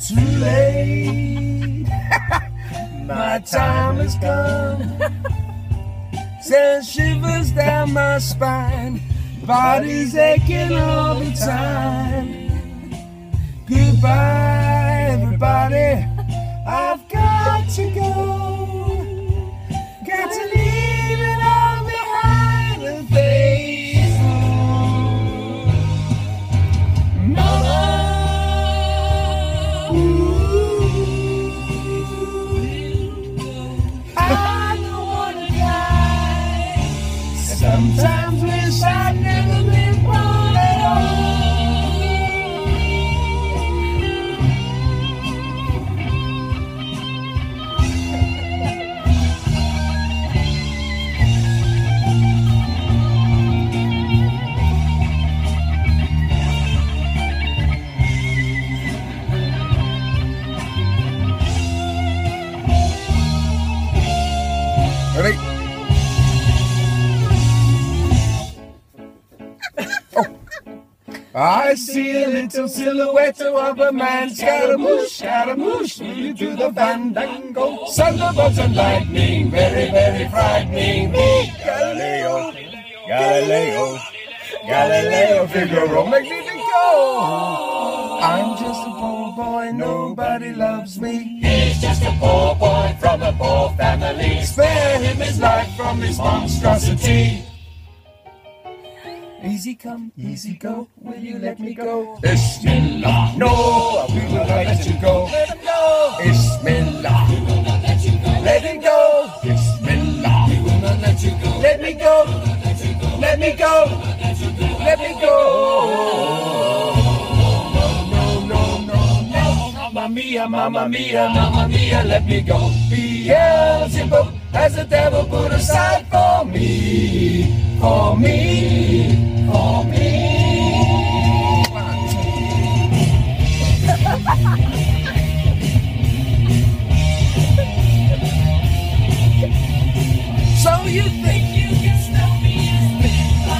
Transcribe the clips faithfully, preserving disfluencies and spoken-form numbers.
too late. My time has come. Sends shivers down my spine. Body's aching all the time. Goodbye, everybody. I've got to go. Got to leave it all behind and face home. Mama, ooh, I don't wanna die. Sometimes wish I'd never been born at all. Ready? Oh. I see a little silhouette of a man, Scaramouche, Scaramouche, moving through the fandango. Thunderbolts and lightning, very, very frightening me. Galileo, Galileo, Galileo, Figaro, Magnifico. I'm just a poor boy, nobody loves me. He's just a poor boy from a poor family. Spare him his life from this monstrosity. Easy come, easy go, will you let me go? Bismillah, no, we will not let you go. Let him go. Bismillah, we will not let you go. Let him go. Bismillah, we will not let you go. Let me go. Let me go. Let me go. Mamma mia, mamma mia, mamma mia, let me go. Beelzebub has the devil put aside for me, for me, for me. So you think you can stop me and spit my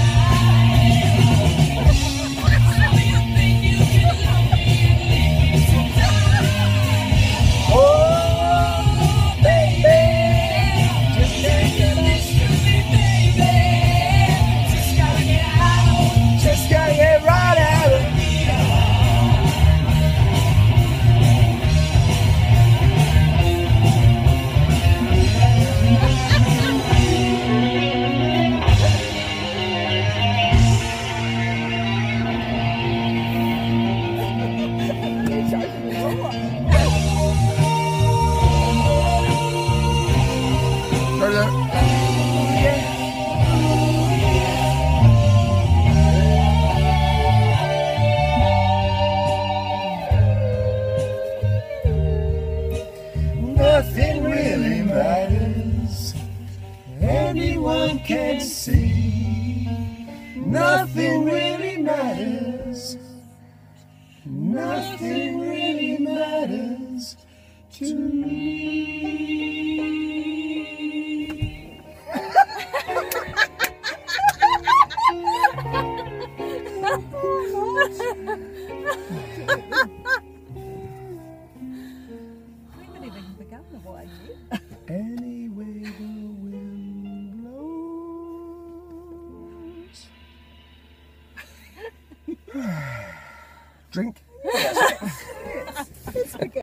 eye? So you think you can love me and leave me to die? Oh, baby, just take a listen to me, baby. Just gotta get out, just gotta get right out of here. Nothing really matters. Anyone can see. Nothing really matters. Nothing really matters to me. Anyway the wind blows. Drink.